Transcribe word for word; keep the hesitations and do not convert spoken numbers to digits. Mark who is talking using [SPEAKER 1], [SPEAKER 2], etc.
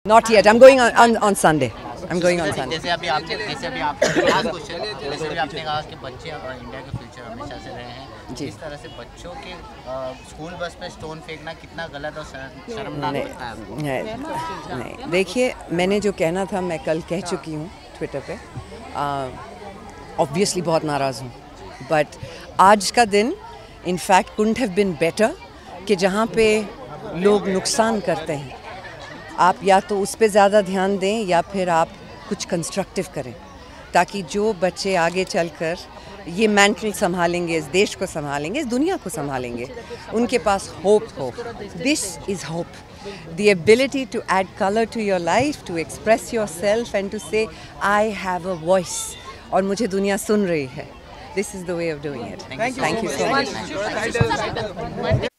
[SPEAKER 1] Not yet. I'm going on on, on Sunday. I'm going on Sunday.
[SPEAKER 2] जैसे अभी आप जैसे अभी आप लास्ट क्वेश्चन जैसे अभी आपने कहा कि बच्चे इंडिया के फ्यूचर हमेशा से रहे हैं, इस तरह से बच्चों के स्कूल बस पे स्टोन फेंकना कितना गलत और शर्मनाक होता है?
[SPEAKER 1] नहीं, देखिए, मैंने जो कहना था मैं कल कह चुकी हूँ ट्विटर पे। ऑब्वियसली बहुत नाराज़ हूँ, बट आज का दिन in fact couldn't have been better कि जहाँ पे लोग नुकसान करते हैं आप या तो उस पे ज़्यादा ध्यान दें या फिर आप कुछ कंस्ट्रक्टिव करें, ताकि जो बच्चे आगे चलकर ये मेंटल संभालेंगे, इस देश को संभालेंगे, इस दुनिया को संभालेंगे, उनके पास होप हो। This is hope, the ability to add color to your life, to express yourself and to say I have a voice और मुझे दुनिया सुन रही है. This is the way of doing it. Thank you so much.